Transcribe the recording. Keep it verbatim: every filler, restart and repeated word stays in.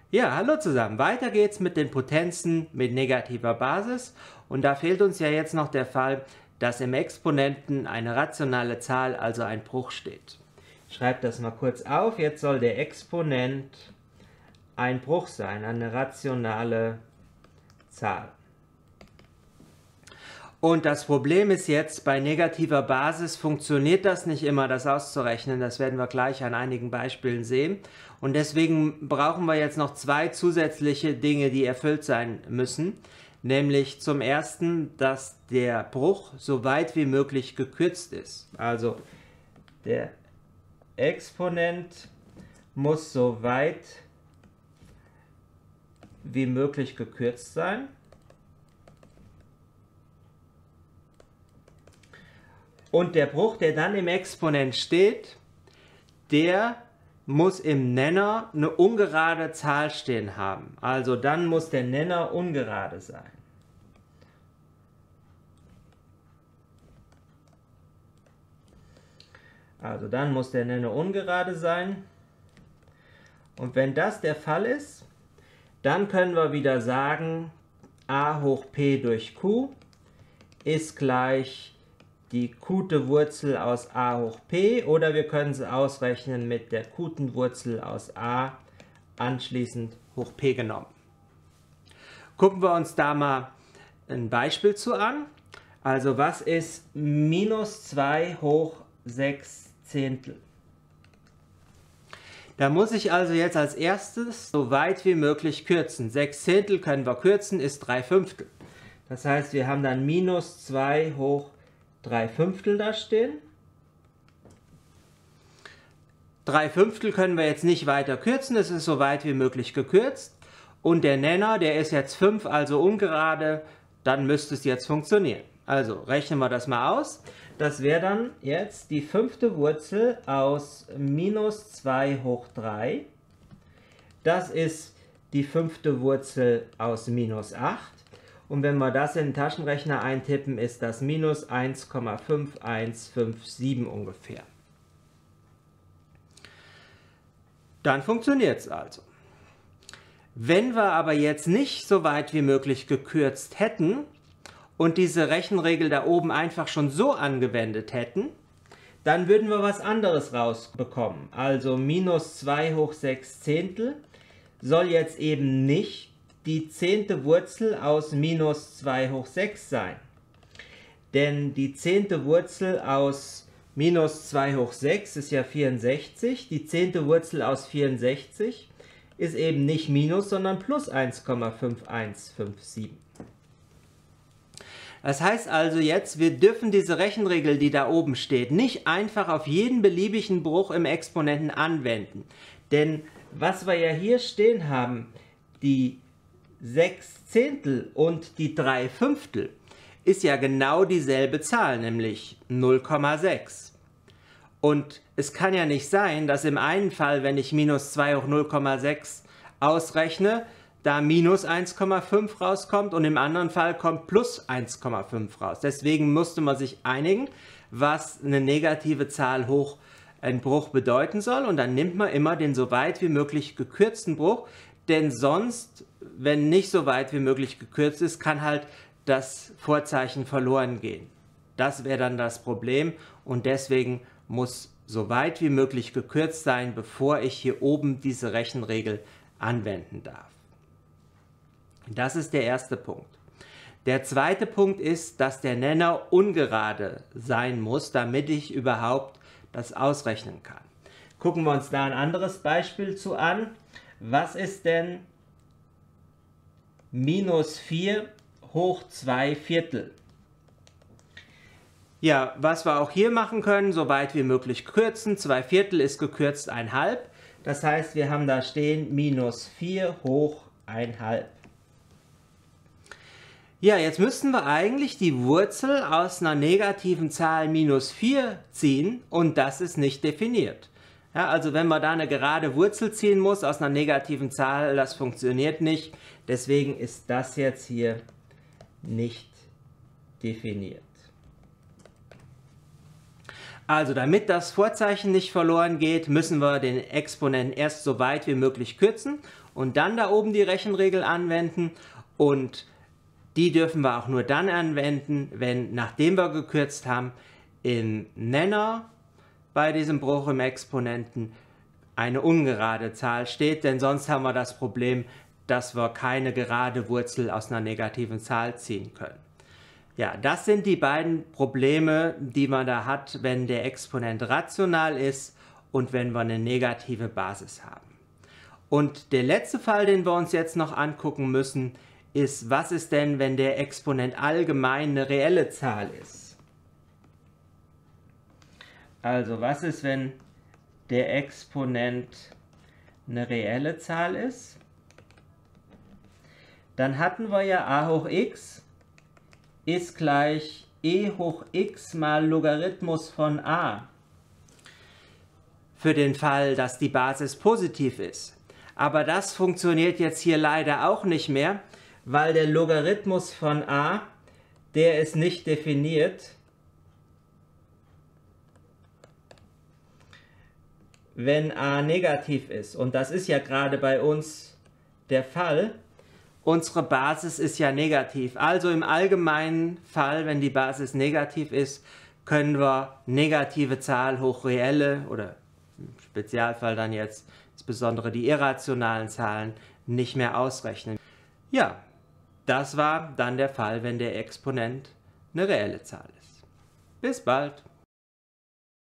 Ja, hallo zusammen. Weiter geht's mit den Potenzen mit negativer Basis. Und da fehlt uns ja jetzt noch der Fall, dass im Exponenten eine rationale Zahl, also ein Bruch steht. Ich schreibe das mal kurz auf. Jetzt soll der Exponent ein Bruch sein, eine rationale Zahl. Und das Problem ist jetzt, bei negativer Basis funktioniert das nicht immer, das auszurechnen. Das werden wir gleich an einigen Beispielen sehen. Und deswegen brauchen wir jetzt noch zwei zusätzliche Dinge, die erfüllt sein müssen. Nämlich zum ersten, dass der Bruch so weit wie möglich gekürzt ist. Also der Exponent muss so weit wie möglich gekürzt sein. Und der Bruch, der dann im Exponent steht, der muss im Nenner eine ungerade Zahl stehen haben. Also dann muss der Nenner ungerade sein. Also dann muss der Nenner ungerade sein. Und wenn das der Fall ist, dann können wir wieder sagen, a hoch p durch q ist gleich die qte Wurzel aus a hoch p, oder wir können es ausrechnen mit der qten Wurzel aus a anschließend hoch p genommen. Gucken wir uns da mal ein Beispiel zu an. Also was ist minus zwei hoch sechs Zehntel? Da muss ich also jetzt als erstes so weit wie möglich kürzen. sechs Zehntel können wir kürzen, ist drei Fünftel. Das heißt, wir haben dann minus zwei hoch drei Fünftel da stehen. drei Fünftel können wir jetzt nicht weiter kürzen, es ist so weit wie möglich gekürzt. Und der Nenner, der ist jetzt fünf, also ungerade, dann müsste es jetzt funktionieren. Also rechnen wir das mal aus. Das wäre dann jetzt die fünfte Wurzel aus minus zwei hoch drei. Das ist die fünfte Wurzel aus minus acht. Und wenn wir das in den Taschenrechner eintippen, ist das minus eins Komma fünf eins fünf sieben ungefähr. Dann funktioniert es also. Wenn wir aber jetzt nicht so weit wie möglich gekürzt hätten und diese Rechenregel da oben einfach schon so angewendet hätten, dann würden wir was anderes rausbekommen. Also minus zwei hoch sechs Zehntel soll jetzt eben nicht die zehnte Wurzel aus minus zwei hoch sechs sein. Denn die zehnte Wurzel aus minus zwei hoch sechs ist ja vierundsechzig. Die zehnte Wurzel aus vierundsechzig ist eben nicht minus, sondern plus eins Komma fünf eins fünf sieben. Das heißt also jetzt, wir dürfen diese Rechenregel, die da oben steht, nicht einfach auf jeden beliebigen Bruch im Exponenten anwenden. Denn was wir ja hier stehen haben, die sechs Zehntel und die drei Fünftel, ist ja genau dieselbe Zahl, nämlich null Komma sechs. Und es kann ja nicht sein, dass im einen Fall, wenn ich minus zwei hoch null Komma sechs ausrechne, da minus eins Komma fünf rauskommt und im anderen Fall kommt plus eins Komma fünf raus. Deswegen musste man sich einigen, was eine negative Zahl hoch ein Bruch bedeuten soll, und dann nimmt man immer den so weit wie möglich gekürzten Bruch, denn sonst, wenn nicht so weit wie möglich gekürzt ist, kann halt das Vorzeichen verloren gehen. Das wäre dann das Problem, und deswegen muss so weit wie möglich gekürzt sein, bevor ich hier oben diese Rechenregel anwenden darf. Das ist der erste Punkt. Der zweite Punkt ist, dass der Nenner ungerade sein muss, damit ich überhaupt das ausrechnen kann. Gucken wir uns da ein anderes Beispiel zu an. Was ist denn minus vier hoch zwei Viertel? Ja, was wir auch hier machen können, so weit wie möglich kürzen. zwei Viertel ist gekürzt ein halb. Das heißt, wir haben da stehen minus vier hoch ein halb. Ja, jetzt müssten wir eigentlich die Wurzel aus einer negativen Zahl minus vier ziehen, und das ist nicht definiert. Ja, also wenn man da eine gerade Wurzel ziehen muss aus einer negativen Zahl, das funktioniert nicht. Deswegen ist das jetzt hier nicht definiert. Also damit das Vorzeichen nicht verloren geht, müssen wir den Exponenten erst so weit wie möglich kürzen. und dann da oben die Rechenregel anwenden, und die dürfen wir auch nur dann anwenden, wenn, nachdem wir gekürzt haben, im Nenner bei diesem Bruch im Exponenten eine ungerade Zahl steht, denn sonst haben wir das Problem, dass wir keine gerade Wurzel aus einer negativen Zahl ziehen können. Ja, das sind die beiden Probleme, die man da hat, wenn der Exponent rational ist und wenn wir eine negative Basis haben. Und der letzte Fall, den wir uns jetzt noch angucken müssen, ist, was ist denn, wenn der Exponent allgemein eine reelle Zahl ist? Also, was ist, wenn der Exponent eine reelle Zahl ist? Dann hatten wir ja a hoch x ist gleich e hoch x mal Logarithmus von a. Für den Fall, dass die Basis positiv ist. Aber das funktioniert jetzt hier leider auch nicht mehr, weil der Logarithmus von a, der ist nicht definiert, wenn a negativ ist. Und das ist ja gerade bei uns der Fall. Unsere Basis ist ja negativ. Also im allgemeinen Fall, wenn die Basis negativ ist, können wir negative Zahl hoch reelle oder im Spezialfall dann jetzt insbesondere die irrationalen Zahlen nicht mehr ausrechnen. Ja, das war dann der Fall, wenn der Exponent eine reelle Zahl ist. Bis bald!